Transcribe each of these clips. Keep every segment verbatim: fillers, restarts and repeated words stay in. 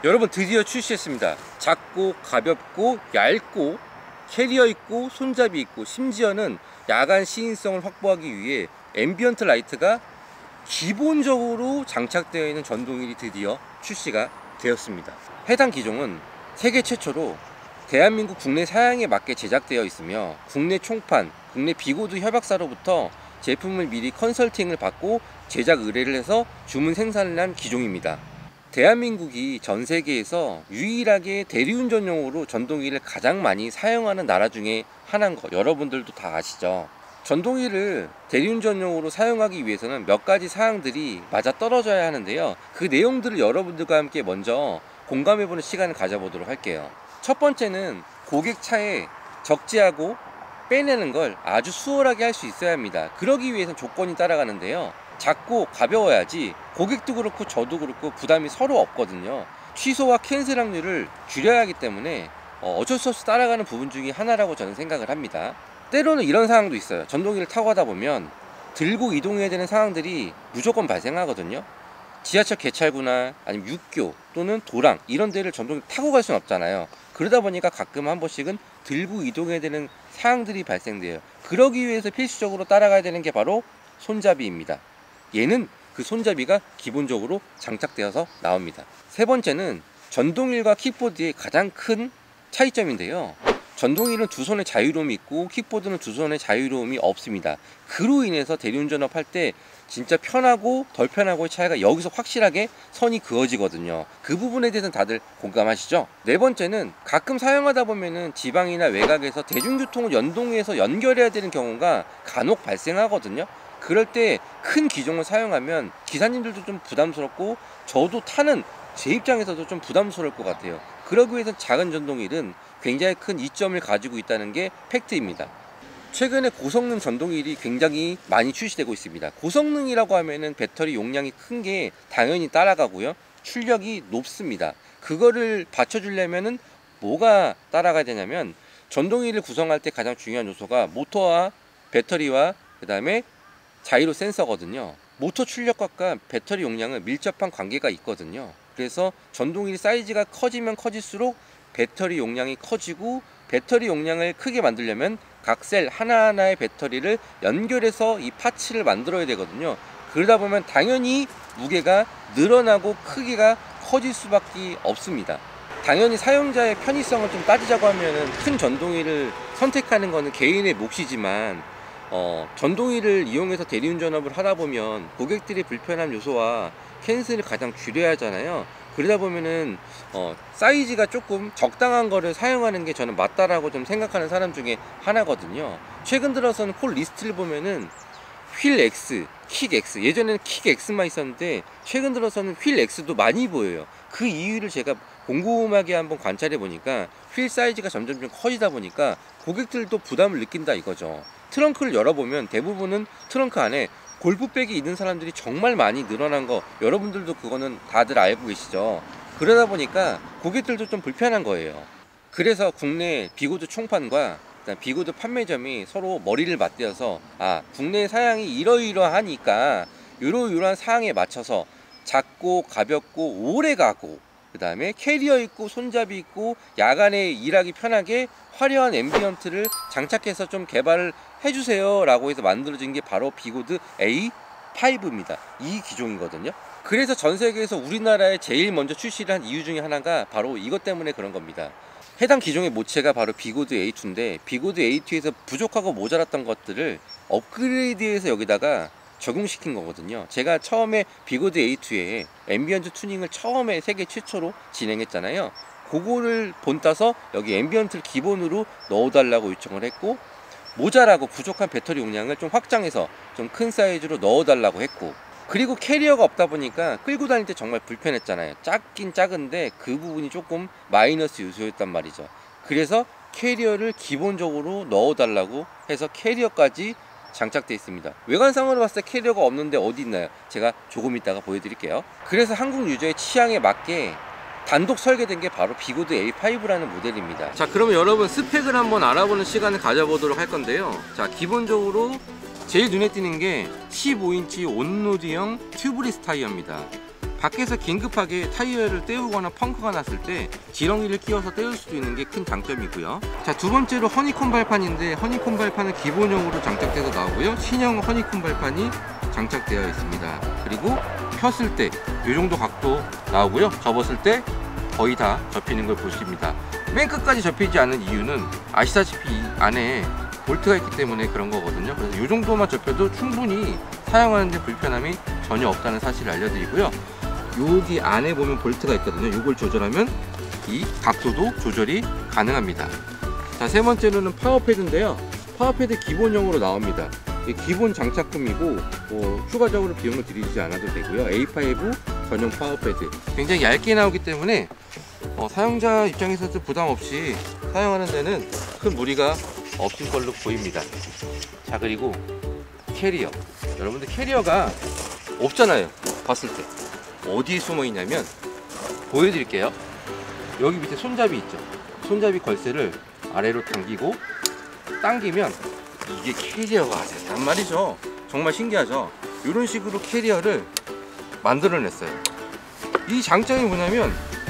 여러분 드디어 출시했습니다. 작고 가볍고 얇고 캐리어 있고 손잡이 있고 심지어는 야간 시인성을 확보하기 위해 앰비언트 라이트가 기본적으로 장착되어 있는 전동휠이 드디어 출시가 되었습니다. 해당 기종은 세계 최초로 대한민국 국내 사양에 맞게 제작되어 있으며 국내 총판, 국내 비고드 협약사로부터 제품을 미리 컨설팅을 받고 제작 의뢰를 해서 주문 생산을 한 기종입니다. 대한민국이 전 세계에서 유일하게 대리운전용으로 전동휠을 가장 많이 사용하는 나라 중에 하나인 거 여러분들도 다 아시죠? 전동휠을 대리운전용으로 사용하기 위해서는 몇 가지 사항들이 맞아떨어져야 하는데요. 그 내용들을 여러분들과 함께 먼저 공감해보는 시간을 가져보도록 할게요. 첫 번째는 고객 차에 적재하고 빼내는 걸 아주 수월하게 할 수 있어야 합니다. 그러기 위해서는 조건이 따라가는데요. 작고 가벼워야지 고객도 그렇고 저도 그렇고 부담이 서로 없거든요. 취소와 캔슬 확률을 줄여야 하기 때문에 어쩔 수 없이 따라가는 부분 중에 하나라고 저는 생각을 합니다. 때로는 이런 상황도 있어요. 전동기를 타고 가다 보면 들고 이동해야 되는 상황들이 무조건 발생하거든요. 지하철 개찰구나 아니면 육교 또는 도랑 이런 데를 전동기를 타고 갈 수는 없잖아요. 그러다 보니까 가끔 한 번씩은 들고 이동해야 되는 상황들이 발생돼요. 그러기 위해서 필수적으로 따라가야 되는 게 바로 손잡이입니다. 얘는 그 손잡이가 기본적으로 장착되어서 나옵니다. 세 번째는 전동휠과 킥보드의 가장 큰 차이점인데요. 전동휠은 두 손의 자유로움이 있고 킥보드는 두 손의 자유로움이 없습니다. 그로 인해서 대리운전업 할 때 진짜 편하고 덜 편하고의 차이가 여기서 확실하게 선이 그어지거든요. 그 부분에 대해서는 다들 공감하시죠? 네 번째는 가끔 사용하다 보면은 지방이나 외곽에서 대중교통을 연동해서 연결해야 되는 경우가 간혹 발생하거든요. 그럴 때 큰 기종을 사용하면 기사님들도 좀 부담스럽고 저도 타는 제 입장에서도 좀 부담스러울 것 같아요. 그러기 위해서 작은 전동휠은 굉장히 큰 이점을 가지고 있다는 게 팩트입니다. 최근에 고성능 전동휠이 굉장히 많이 출시되고 있습니다. 고성능이라고 하면은 배터리 용량이 큰 게 당연히 따라가고요. 출력이 높습니다. 그거를 받쳐주려면은 뭐가 따라가야 되냐면 전동휠을 구성할 때 가장 중요한 요소가 모터와 배터리와 그 다음에 자이로 센서거든요. 모터 출력값과 배터리 용량은 밀접한 관계가 있거든요. 그래서 전동휠 사이즈가 커지면 커질수록 배터리 용량이 커지고 배터리 용량을 크게 만들려면 각 셀 하나하나의 배터리를 연결해서 이 파츠를 만들어야 되거든요. 그러다 보면 당연히 무게가 늘어나고 크기가 커질 수밖에 없습니다. 당연히 사용자의 편의성을 좀 따지자고 하면은 큰 전동휠을 선택하는 것은 개인의 몫이지만 어, 전동휠을 이용해서 대리운전업을 하다 보면 고객들의 불편한 요소와 캔슬을 가장 줄여야 하잖아요. 그러다 보면은 어, 사이즈가 조금 적당한 거를 사용하는 게 저는 맞다라고 좀 생각하는 사람 중에 하나거든요. 최근 들어서는 콜 리스트를 보면은 휠 X, 킥 X, 예전에는 킥 X만 있었는데 최근 들어서는 휠 X도 많이 보여요. 그 이유를 제가 곰곰하게 한번 관찰해 보니까 휠 사이즈가 점점 좀 커지다 보니까 고객들도 부담을 느낀다 이거죠. 트렁크를 열어보면 대부분은 트렁크 안에 골프백이 있는 사람들이 정말 많이 늘어난 거 여러분들도 그거는 다들 알고 계시죠. 그러다 보니까 고객들도 좀 불편한 거예요. 그래서 국내 비고드 총판과 비고드 판매점이 서로 머리를 맞대어서 아 국내 사양이 이러이러하니까 이러이러한 사양에 맞춰서 작고 가볍고 오래 가고 그 다음에 캐리어 있고 손잡이 있고 야간에 일하기 편하게 화려한 앰비언트를 장착해서 좀 개발을 해주세요 라고 해서 만들어진 게 바로 비고드 에이 파이브입니다. 이 기종이거든요. 그래서 전 세계에서 우리나라에 제일 먼저 출시를 한 이유 중에 하나가 바로 이것 때문에 그런 겁니다. 해당 기종의 모체가 바로 비고드 에이 투인데 비고드 에이 투에서 부족하고 모자랐던 것들을 업그레이드해서 여기다가 적용시킨 거거든요. 제가 처음에 비고드 에이 투에 앰비언트 튜닝을 처음에 세계 최초로 진행했잖아요. 그거를 본따서 여기 앰비언트를 기본으로 넣어달라고 요청을 했고 모자라고 부족한 배터리 용량을 좀 확장해서 좀 큰 사이즈로 넣어달라고 했고 그리고 캐리어가 없다 보니까 끌고 다닐 때 정말 불편했잖아요. 작긴 작은데 그 부분이 조금 마이너스 요소였단 말이죠. 그래서 캐리어를 기본적으로 넣어달라고 해서 캐리어까지 장착되어 있습니다. 외관상으로 봤을 때 캐리어가 없는데 어디 있나요? 제가 조금 이따가 보여드릴게요. 그래서 한국 유저의 취향에 맞게 단독 설계된 게 바로 비고드 에이 파이브라는 모델입니다. 자, 그러면 여러분 스펙을 한번 알아보는 시간을 가져보도록 할 건데요. 자, 기본적으로 제일 눈에 띄는 게 십오 인치 온로드형 튜브리스 타이어입니다. 밖에서 긴급하게 타이어를 떼우거나 펑크가 났을 때 지렁이를 끼워서 떼울 수도 있는 게 큰 장점이고요. 자, 두 번째로 허니콤 발판인데, 허니콤 발판은 기본형으로 장착돼서 나오고요, 신형 허니콤 발판이 장착되어 있습니다. 그리고 폈을 때 이 정도 각도 나오고요, 접었을 때 거의 다 접히는 걸 보십니다. 맨 끝까지 접히지 않은 이유는 아시다시피 이 안에 볼트가 있기 때문에 그런 거거든요. 그래서 이 정도만 접혀도 충분히 사용하는데 불편함이 전혀 없다는 사실을 알려드리고요. 여기 안에 보면 볼트가 있거든요. 이걸 조절하면 이 각도도 조절이 가능합니다. 자, 세 번째로는 파워패드인데요. 파워패드 기본형으로 나옵니다. 기본 장착금이고 뭐 추가적으로 비용을 들이지 않아도 되고요. 에이 파이브 전용 파워패드 굉장히 얇게 나오기 때문에 어, 사용자 입장에서도 부담 없이 사용하는 데는 큰 무리가 없을 걸로 보입니다. 자, 그리고 캐리어, 여러분들 캐리어가 없잖아요. 봤을 때 어디에 숨어 있냐면 보여드릴게요. 여기 밑에 손잡이 있죠. 손잡이 걸쇠를 아래로 당기고 당기면 이게 캐리어가 됐단 말이죠. 정말 신기하죠. 이런 식으로 캐리어를 만들어냈어요. 이 장점이 뭐냐면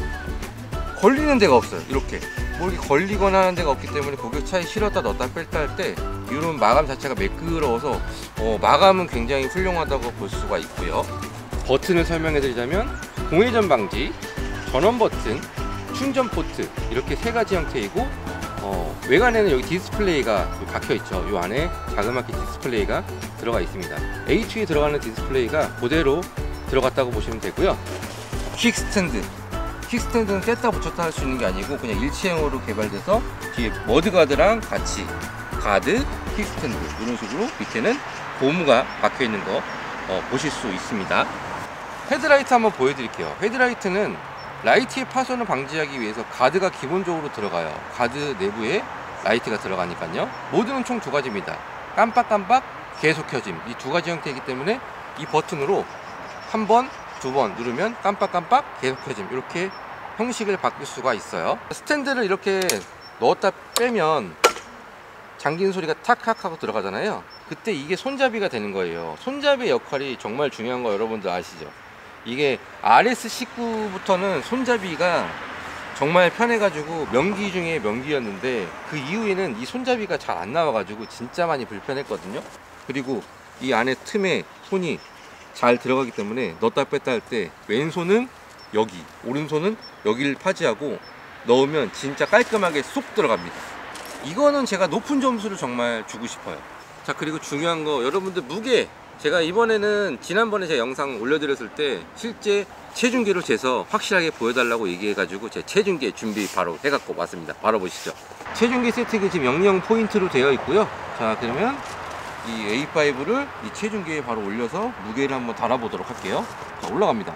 걸리는 데가 없어요. 이렇게 뭐 이렇게 걸리거나 하는 데가 없기 때문에 고객차에 실었다 넣었다 뺐다 할 때 이런 마감 자체가 매끄러워서 어, 마감은 굉장히 훌륭하다고 볼 수가 있고요. 버튼을 설명해 드리자면 공회전 방지, 전원 버튼, 충전 포트, 이렇게 세 가지 형태이고, 어, 외관에는 여기 디스플레이가 박혀 있죠. 이 안에 자그맣게 디스플레이가 들어가 있습니다. 에이투에 들어가는 디스플레이가 그대로 들어갔다고 보시면 되고요. 킥스탠드, 킥스탠드는 뗐다 붙였다 할 수 있는 게 아니고 그냥 일체형으로 개발돼서 뒤에 머드가드랑 같이 가드, 킥스탠드 이런 식으로 밑에는 고무가 박혀 있는 거 어, 보실 수 있습니다. 헤드라이트 한번 보여드릴게요. 헤드라이트는 라이트의 파손을 방지하기 위해서 가드가 기본적으로 들어가요. 가드 내부에 라이트가 들어가니까요. 모드는 총 두 가지입니다. 깜빡깜빡, 계속 켜짐, 이 두 가지 형태이기 때문에 이 버튼으로 한 번, 두 번 누르면 깜빡깜빡, 계속 켜짐, 이렇게 형식을 바꿀 수가 있어요. 스탠드를 이렇게 넣었다 빼면 잠긴 소리가 탁탁 하고 들어가잖아요. 그때 이게 손잡이가 되는 거예요. 손잡이의 역할이 정말 중요한 거 여러분들 아시죠? 이게 알에스 십구부터는 손잡이가 정말 편해가지고 명기 중에 명기였는데, 그 이후에는 이 손잡이가 잘 안 나와가지고 진짜 많이 불편했거든요. 그리고 이 안에 틈에 손이 잘 들어가기 때문에 넣었다 뺐다 할 때 왼손은 여기, 오른손은 여기를 파지하고 넣으면 진짜 깔끔하게 쏙 들어갑니다. 이거는 제가 높은 점수를 정말 주고 싶어요. 자, 그리고 중요한 거, 여러분들 무게, 제가 이번에는 지난번에 제가 영상 올려드렸을 때 실제 체중계로 재서 확실하게 보여달라고 얘기해가지고 제 체중계 준비 바로 해갖고 왔습니다. 바로 보시죠. 체중계 세팅이 지금 영영 포인트로 되어 있고요. 자, 그러면 이 에이 파이브를 이 체중계에 바로 올려서 무게를 한번 달아보도록 할게요. 자, 올라갑니다.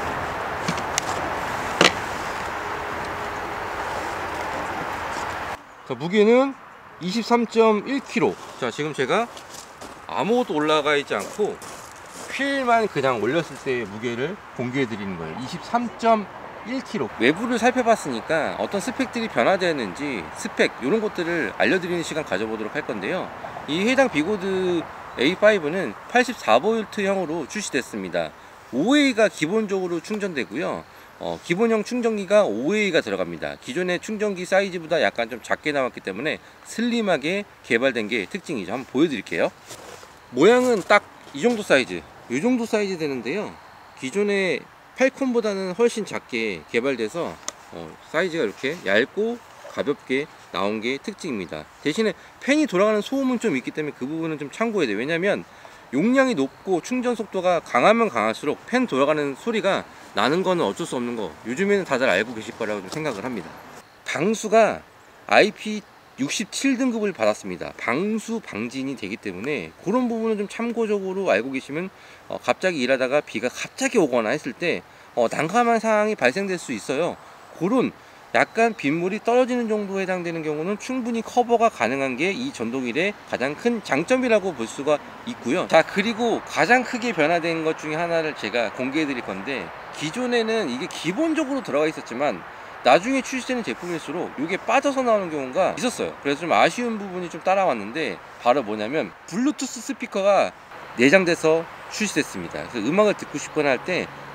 자, 무게는 이십삼 점 일 킬로그램. 자, 지금 제가 아무것도 올라가 있지 않고 휠만 그냥 올렸을 때 무게를 공개해 드리는 거예요. 이십삼 점 일 킬로그램. 외부를 살펴봤으니까 어떤 스펙들이 변화되었는지 스펙 이런 것들을 알려드리는 시간 가져보도록 할 건데요. 이 해당 비고드 에이 파이브는 팔십사 볼트형으로 출시됐습니다. 오 웨이가 기본적으로 충전되고요. 어, 기본형 충전기가 오 웨이가 들어갑니다. 기존의 충전기 사이즈보다 약간 좀 작게 나왔기 때문에 슬림하게 개발된 게 특징이죠. 한번 보여드릴게요. 모양은 딱 이 정도 사이즈, 이 정도 사이즈 되는데요. 기존의 팔콘보다는 훨씬 작게 개발돼서 어, 사이즈가 이렇게 얇고 가볍게 나온 게 특징입니다. 대신에 팬이 돌아가는 소음은 좀 있기 때문에 그 부분은 좀 참고해야 돼요. 왜냐면 용량이 높고 충전 속도가 강하면 강할수록 팬 돌아가는 소리가 나는 거는 어쩔 수 없는 거, 요즘에는 다들 알고 계실 거라고 좀 생각을 합니다. 방수가 아이피 육십칠 등급을 받았습니다. 방수 방진이 되기 때문에 그런 부분은 좀 참고적으로 알고 계시면 어, 갑자기 일하다가 비가 갑자기 오거나 했을 때 어, 난감한 상황이 발생될 수 있어요. 그런 약간 빗물이 떨어지는 정도에 해당되는 경우는 충분히 커버가 가능한 게 이 전동휠의 가장 큰 장점이라고 볼 수가 있고요. 자, 그리고 가장 크게 변화된 것 중에 하나를 제가 공개해 드릴 건데, 기존에는 이게 기본적으로 들어가 있었지만 나중에 출시되는 제품일수록 이게 빠져서 나오는 경우가 있었어요. 그래서 좀 아쉬운 부분이 좀 따라왔는데, 바로 뭐냐면 블루투스 스피커가 내장돼서 출시됐습니다. 그래서 음악을 듣고 싶거나 할 때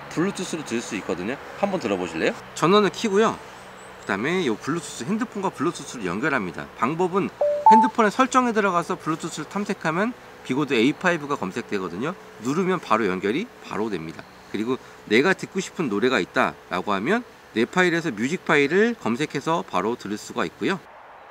블루투스로 들을 수 있거든요. 한번 들어보실래요? 전원을 켜고요. 그 다음에 이 블루투스, 핸드폰과 블루투스를 연결합니다. 방법은 핸드폰에 설정에 들어가서 블루투스를 탐색하면 비고드 에이 파이브가 검색되거든요. 누르면 바로 연결이 바로 됩니다. 그리고 내가 듣고 싶은 노래가 있다 라고 하면 내 파일에서 뮤직 파일을 검색해서 바로 들을 수가 있고요.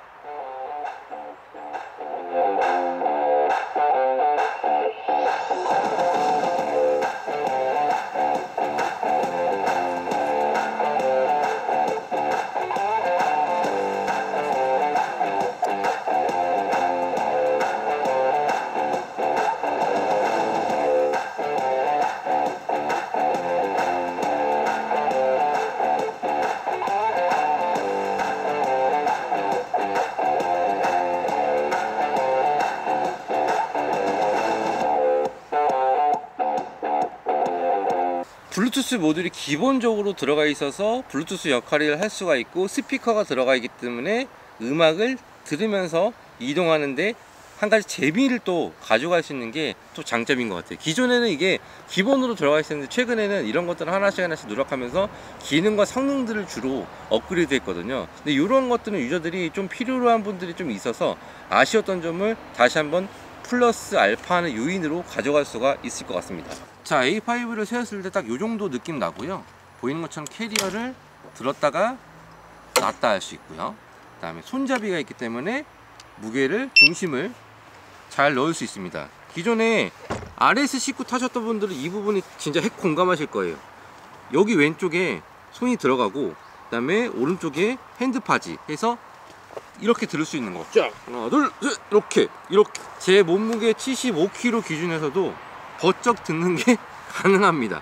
블루투스 모듈이 기본적으로 들어가 있어서 블루투스 역할을 할 수가 있고, 스피커가 들어가 있기 때문에 음악을 들으면서 이동하는데 한 가지 재미를 또 가져갈 수 있는 게 또 장점인 것 같아요. 기존에는 이게 기본으로 들어가 있었는데 최근에는 이런 것들을 하나씩 하나씩 누락하면서 기능과 성능들을 주로 업그레이드 했거든요. 근데 이런 것들은 유저들이 좀 필요로 한 분들이 좀 있어서 아쉬웠던 점을 다시 한번 플러스 알파하는 요인으로 가져갈 수가 있을 것 같습니다. 자, 에이 파이브를 세웠을 때 딱 요 정도 느낌 나고요. 보이는 것처럼 캐리어를 들었다가 놨다 할 수 있고요. 그 다음에 손잡이가 있기 때문에 무게를, 중심을 잘 넣을 수 있습니다. 기존에 알에스 십구 타셨던 분들은 이 부분이 진짜 핵 공감하실 거예요. 여기 왼쪽에 손이 들어가고, 그 다음에 오른쪽에 핸드파지 해서 이렇게 들을 수 있는 거. 쫙 하나 둘 셋, 이렇게 이렇게 제 몸무게 칠십오 킬로그램 기준에서도 버쩍 듣는 게 가능합니다.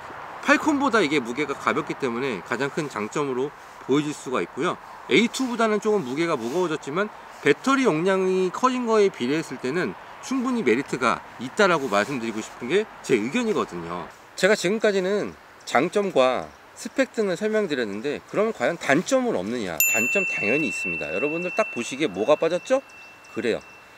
팔콘보다 이게 무게가 가볍기 때문에 가장 큰 장점으로 보여질 수가 있고요. 에이 투보다는 조금 무게가 무거워졌지만 배터리 용량이 커진 거에 비례했을 때는 충분히 메리트가 있다라고 말씀드리고 싶은 게 제 의견이거든요. 제가 지금까지는 장점과 스펙 등을 설명드렸는데, 그러면 과연 단점은 없느냐? 단점 당연히 있습니다. 여러분들 딱 보시기에 뭐가 빠졌죠? 그래요,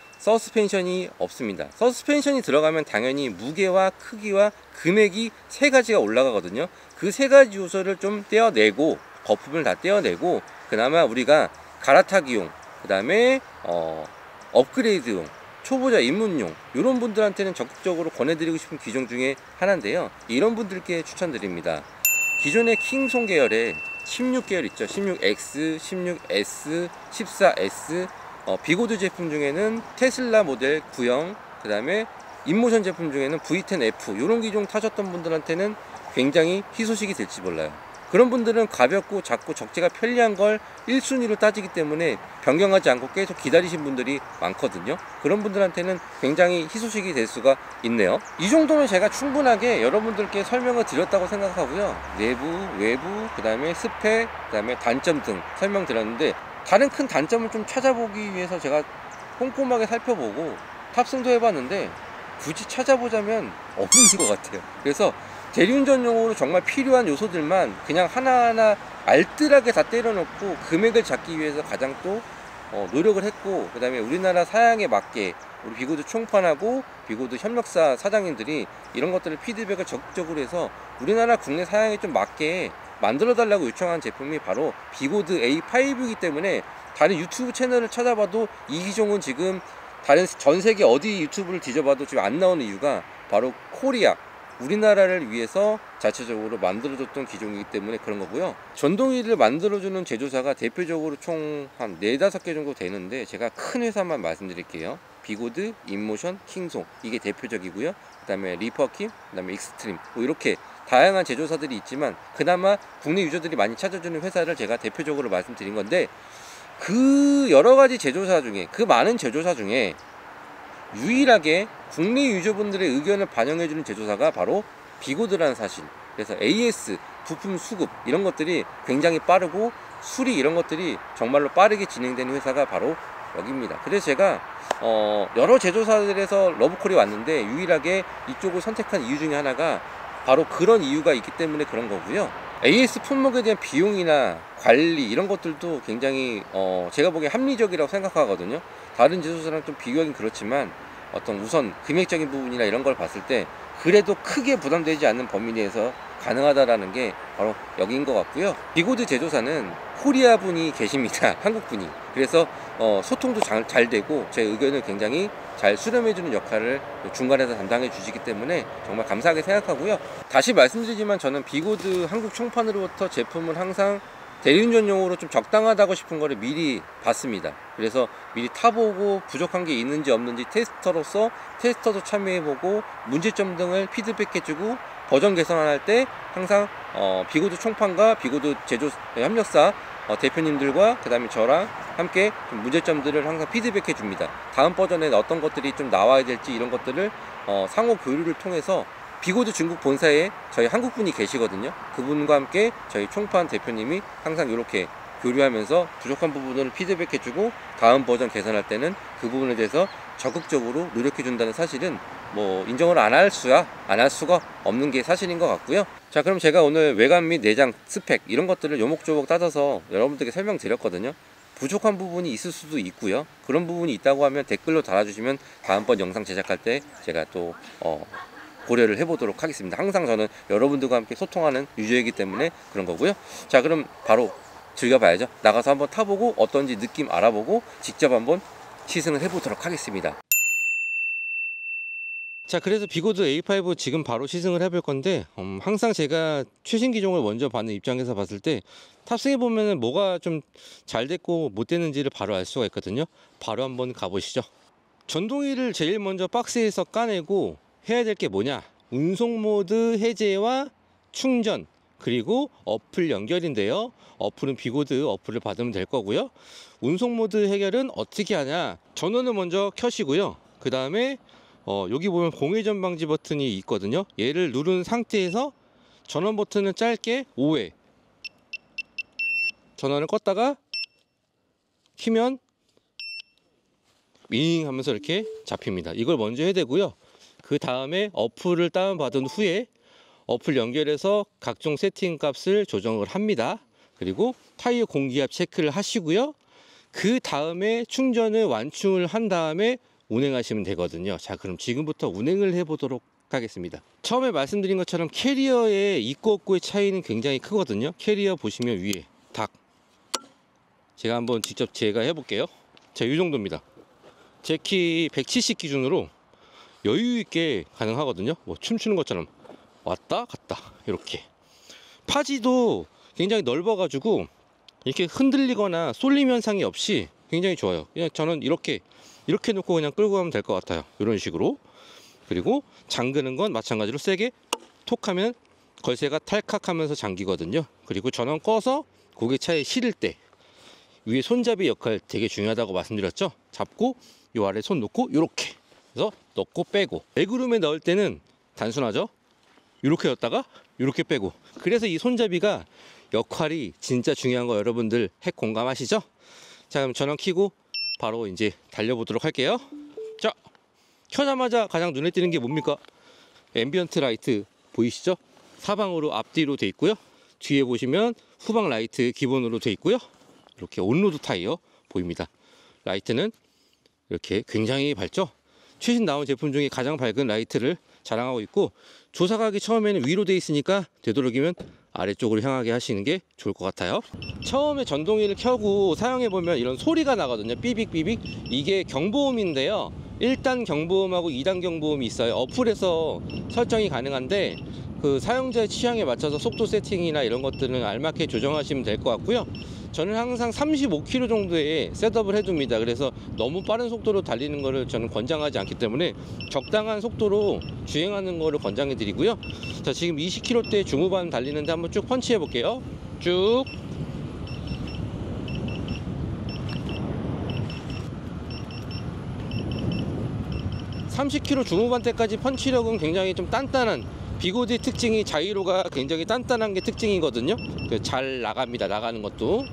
서스펜션이 없습니다. 서스펜션이 들어가면 당연히 무게와 크기와 금액이 세 가지가 올라가거든요. 그 세 가지 요소를 좀 떼어내고, 거품을 다 떼어내고, 그나마 우리가 갈아타기용, 그 다음에 어, 업그레이드용, 초보자 입문용, 이런 분들한테는 적극적으로 권해드리고 싶은 기종 중에 하나인데요. 이런 분들께 추천드립니다. 기존의 킹송 계열의 십육 계열 있죠. 십육 엑스, 십육 에스, 십사 에스, 어, 비고드 제품 중에는 테슬라 모델 구형, 그 다음에 인모션 제품 중에는 브이 텐 에프, 이런 기종 타셨던 분들한테는 굉장히 희소식이 될지 몰라요. 그런 분들은 가볍고 작고 적재가 편리한 걸 일 순위로 따지기 때문에 변경하지 않고 계속 기다리신 분들이 많거든요. 그런 분들한테는 굉장히 희소식이 될 수가 있네요. 이 정도는 제가 충분하게 여러분들께 설명을 드렸다고 생각하고요. 내부, 외부, 그 다음에 스펙, 그 다음에 단점 등 설명드렸는데, 다른 큰 단점을 좀 찾아보기 위해서 제가 꼼꼼하게 살펴보고 탑승도 해봤는데 굳이 찾아보자면 없는 것 같아요. 그래서 대리운전용으로 정말 필요한 요소들만 그냥 하나하나 알뜰하게 다 때려놓고 금액을 잡기 위해서 가장 또 어, 노력을 했고, 그 다음에 우리나라 사양에 맞게 우리 비고드 총판하고 비고드 협력사 사장님들이 이런 것들을 피드백을 적극적으로 해서 우리나라 국내 사양에 좀 맞게 만들어 달라고 요청한 제품이 바로 비고드 에이 파이브이기 때문에, 다른 유튜브 채널을 찾아봐도 이 기종은 지금 다른 전 세계 어디 유튜브를 뒤져봐도 지금 안 나오는 이유가 바로 코리아, 우리나라를 위해서 자체적으로 만들어줬던 기종이기 때문에 그런 거고요. 전동휠을 만들어주는 제조사가 대표적으로 총 한 네다섯 개 정도 되는데, 제가 큰 회사만 말씀드릴게요. 비고드, 인모션, 킹송, 이게 대표적이고요. 그 다음에 리퍼킴, 그 다음에 익스트림, 뭐 이렇게 다양한 제조사들이 있지만 그나마 국내 유저들이 많이 찾아주는 회사를 제가 대표적으로 말씀드린 건데, 그 여러가지 제조사 중에, 그 많은 제조사 중에 유일하게 국내 유저분들의 의견을 반영해주는 제조사가 바로 비고드라는 사실. 그래서 에이에스, 부품 수급 이런 것들이 굉장히 빠르고, 수리 이런 것들이 정말로 빠르게 진행되는 회사가 바로 여기입니다. 그래서 제가 어 여러 제조사들에서 러브콜이 왔는데 유일하게 이쪽을 선택한 이유 중에 하나가 바로 그런 이유가 있기 때문에 그런 거고요. 에이에스 품목에 대한 비용이나 관리 이런 것들도 굉장히 어 제가 보기엔 합리적이라고 생각하거든요. 다른 제조사랑 좀 비교하긴 그렇지만 어떤 우선 금액적인 부분이나 이런 걸 봤을 때 그래도 크게 부담되지 않는 범위 내에서 가능하다라는 게 바로 여기인 것 같고요. 비고드 제조사는 코리아 분이 계십니다. 한국 분이. 그래서 어, 소통도 잘, 잘 되고 제 의견을 굉장히 잘 수렴해주는 역할을 중간에서 담당해 주시기 때문에 정말 감사하게 생각하고요. 다시 말씀드리지만 저는 비고드 한국 총판으로부터 제품을 항상 대리운전용으로 좀 적당하다고 싶은 거를 미리 봤습니다. 그래서 미리 타보고 부족한 게 있는지 없는지 테스터로서 테스터도 참여해보고 문제점 등을 피드백해주고 버전 개선할 때 항상 어, 비고드 총판과 비고드 제조 협력사 어, 대표님들과 그 다음에 저랑 함께 좀 문제점들을 항상 피드백해 줍니다. 다음 버전에 어떤 것들이 좀 나와야 될지 이런 것들을 어, 상호 교류를 통해서 비고드 중국 본사에 저희 한국분이 계시거든요. 그분과 함께 저희 총판 대표님이 항상 이렇게 교류하면서 부족한 부분을 피드백해 주고 다음 버전 개선할 때는 그 부분에 대해서 적극적으로 노력해 준다는 사실은 뭐 인정을 안 할 수야 안 할 수가 없는 게 사실인 것 같고요. 자, 그럼 제가 오늘 외관 및 내장 스펙 이런 것들을 요목조목 따져서 여러분들께 설명드렸거든요. 부족한 부분이 있을 수도 있고요. 그런 부분이 있다고 하면 댓글로 달아주시면 다음번 영상 제작할 때 제가 또 어, 고려를 해보도록 하겠습니다. 항상 저는 여러분들과 함께 소통하는 유저이기 때문에 그런 거고요. 자, 그럼 바로 즐겨봐야죠. 나가서 한번 타보고 어떤지 느낌 알아보고 직접 한번 시승을 해보도록 하겠습니다. 자, 그래서 비고드 에이 파이브 지금 바로 시승을 해볼 건데 음, 항상 제가 최신 기종을 먼저 받는 입장에서 봤을 때 탑승해 보면은 뭐가 좀 잘 됐고 못 됐는지를 바로 알 수가 있거든요. 바로 한번 가보시죠. 전동휠을 제일 먼저 박스에서 까내고 해야 될 게 뭐냐, 운송 모드 해제와 충전 그리고 어플 연결인데요. 어플은 비고드 어플을 받으면 될 거고요. 운송 모드 해결은 어떻게 하냐, 전원을 먼저 켜시고요. 그 다음에 어, 여기 보면 공회전 방지 버튼이 있거든요. 얘를 누른 상태에서 전원 버튼을 짧게 오 회 전원을 껐다가 키면 윙 하면서 이렇게 잡힙니다. 이걸 먼저 해야 되고요. 그 다음에 어플을 다운받은 후에 어플 연결해서 각종 세팅 값을 조정을 합니다. 그리고 타이어 공기압 체크를 하시고요. 그 다음에 충전을 완충을 한 다음에 운행하시면 되거든요. 자, 그럼 지금부터 운행을 해보도록 하겠습니다. 처음에 말씀드린 것처럼 캐리어의 있고 없고의 차이는 굉장히 크거든요. 캐리어 보시면 위에 닭, 제가 한번 직접 제가 해볼게요. 자, 이 정도입니다. 제 키 백칠십 기준으로 여유 있게 가능하거든요. 뭐 춤추는 것처럼 왔다 갔다 이렇게. 파지도 굉장히 넓어 가지고 이렇게 흔들리거나 쏠림 현상이 없이 굉장히 좋아요. 그냥 저는 이렇게 이렇게 놓고 그냥 끌고 가면 될 것 같아요. 이런 식으로. 그리고 잠그는 건 마찬가지로 세게 톡 하면 걸쇠가 탈칵하면서 잠기거든요. 그리고 전원 꺼서 고객차에 실을 때 위에 손잡이 역할 되게 중요하다고 말씀드렸죠. 잡고 요 아래 손 놓고 요렇게 그래서 넣고 빼고, 레그룸에 넣을 때는 단순하죠. 이렇게 넣었다가 이렇게 빼고. 그래서 이 손잡이가 역할이 진짜 중요한 거 여러분들 핵 공감하시죠? 자, 그럼 전원 켜고 바로 이제 달려보도록 할게요. 자, 켜자마자 가장 눈에 띄는 게 뭡니까? 앰비언트 라이트 보이시죠? 사방으로 앞뒤로 돼 있고요. 뒤에 보시면 후방 라이트 기본으로 돼 있고요. 이렇게 온로드 타이어 보입니다. 라이트는 이렇게 굉장히 밝죠? 최신 나온 제품 중에 가장 밝은 라이트를 자랑하고 있고, 조사각이 처음에는 위로 돼 있으니까 되도록이면 아래쪽으로 향하게 하시는 게 좋을 것 같아요. 처음에 전동기를 켜고 사용해보면 이런 소리가 나거든요. 삐빅삐빅. 이게 경보음인데요. 일 단 경보음하고 이 단 경보음이 있어요. 어플에서 설정이 가능한데 그 사용자의 취향에 맞춰서 속도 세팅이나 이런 것들은 알맞게 조정하시면 될 것 같고요. 저는 항상 삼십오 킬로미터 정도에 셋업을 해둡니다. 그래서 너무 빠른 속도로 달리는 거를 저는 권장하지 않기 때문에 적당한 속도로 주행하는 거를 권장해 드리고요. 자, 지금 이십 킬로미터대 중후반 달리는데 한번 쭉 펀치해 볼게요. 쭉. 삼십 킬로미터 중후반대까지 펀치력은 굉장히 좀 단단한, 비고드의 특징이 자이로가 굉장히 단단한 게 특징이거든요. 잘 나갑니다. 나가는 것도.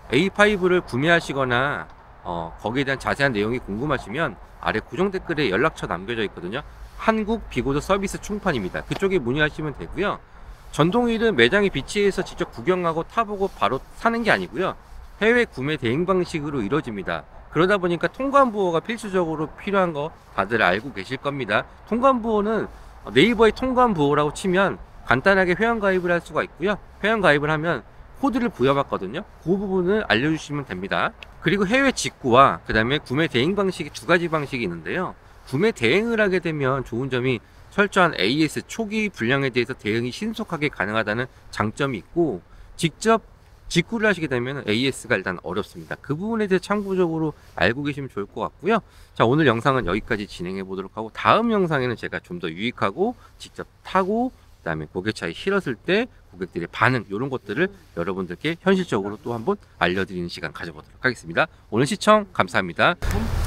에이 파이브를 구매하시거나 어, 거기에 대한 자세한 내용이 궁금하시면 아래 고정 댓글에 연락처 남겨져 있거든요. 한국 비고도 서비스 충판입니다. 그쪽에 문의하시면 되고요. 전동휠은 매장에 비치해서 직접 구경하고 타보고 바로 사는 게 아니고요. 해외 구매 대행 방식으로 이루어집니다. 그러다 보니까 통관부호가 필수적으로 필요한 거 다들 알고 계실 겁니다. 통관부호는 네이버에 통관부호라고 치면 간단하게 회원가입을 할 수가 있고요. 회원가입을 하면 코드를 부여받거든요. 그 부분을 알려주시면 됩니다. 그리고 해외 직구와 그 다음에 구매 대행 방식이 두 가지 방식이 있는데요. 구매 대행을 하게 되면 좋은 점이 철저한 에이에스 초기 불량에 대해서 대응이 신속하게 가능하다는 장점이 있고, 직접 직구를 하시게 되면 에이에스가 일단 어렵습니다. 그 부분에 대해 참고적으로 알고 계시면 좋을 것 같고요. 자, 오늘 영상은 여기까지 진행해 보도록 하고, 다음 영상에는 제가 좀 더 유익하고 직접 타고 그 다음에 고객차에 실었을 때 고객들의 반응, 이런 것들을 여러분들께 현실적으로 또 한번 알려드리는 시간 가져보도록 하겠습니다. 오늘 시청 감사합니다.